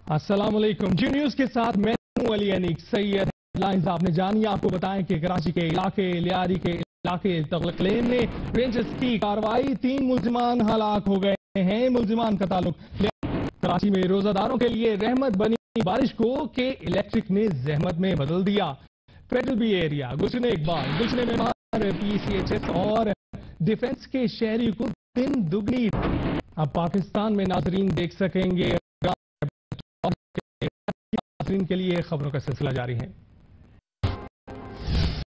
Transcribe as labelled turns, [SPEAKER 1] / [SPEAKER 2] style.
[SPEAKER 1] अस्सलामुअलैकुम। जी न्यूज के साथ मैं हूं अली अनीक सैयद। हेडलाइंस आपने जानी, आपको बताएं कि कराची के इलाके लियारी के इलाके तगलक्लेम में रेंजर्स की कार्रवाई, 3 मुल्जिमान हलाक हो गए हैं। मुल्जिमान का ताल्लुक कराची में रोजादारों के लिए रहमत बनी बारिश को के इलेक्ट्रिक ने जहमत में बदल दिया। Federal B area Gulshan Iqbal, Gulshan में PCHS और डिफेंस के शहरी को दिन दुगनी। अब पाकिस्तान में नाजरीन देख सकेंगे के लिए खबरों का सिलसिला जारी है।